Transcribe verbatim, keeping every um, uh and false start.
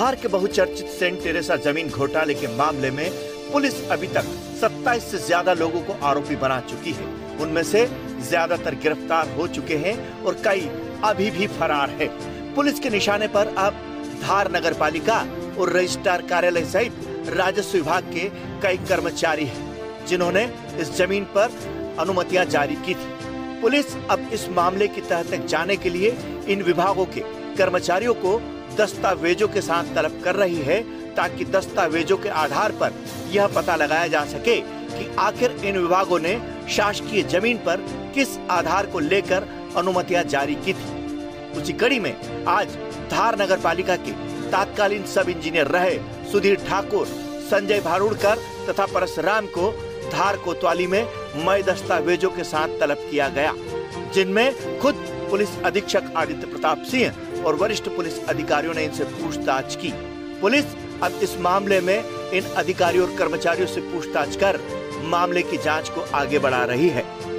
धार के बहुचर्चित Saint Teresa जमीन घोटाले के मामले में पुलिस अभी तक सत्ताईस से ज्यादा लोगों को आरोपी बना चुकी है। उनमें से ज्यादातर गिरफ्तार हो चुके हैं और कई अभी भी फरार है। पुलिस के निशाने पर अब धार नगर पालिका और रजिस्ट्रार कार्यालय सहित राजस्व विभाग के कई कर्मचारी हैं, जिन्होंने इस जमीन पर अनुमतियां जारी की थी। पुलिस अब इस मामले की तह तक जाने के लिए इन विभागों के कर्मचारियों को दस्तावेजों के साथ तलब कर रही है, ताकि दस्तावेजों के आधार पर यह पता लगाया जा सके कि आखिर इन विभागों ने शासकीय जमीन पर किस आधार को लेकर अनुमतियां जारी की थी। उसी कड़ी में आज धार नगर पालिका के तत्कालीन सब इंजीनियर रहे सुधीर ठाकुर, संजय भारूड़कर तथा परशुराम को धार कोतवाली में मई दस्तावेजों के साथ तलब किया गया, जिनमें खुद पुलिस अधीक्षक आदित्य प्रताप सिंह और वरिष्ठ पुलिस अधिकारियों ने इनसे पूछताछ की। पुलिस अब इस मामले में इन अधिकारियों और कर्मचारियों से पूछताछ कर मामले की जांच को आगे बढ़ा रही है।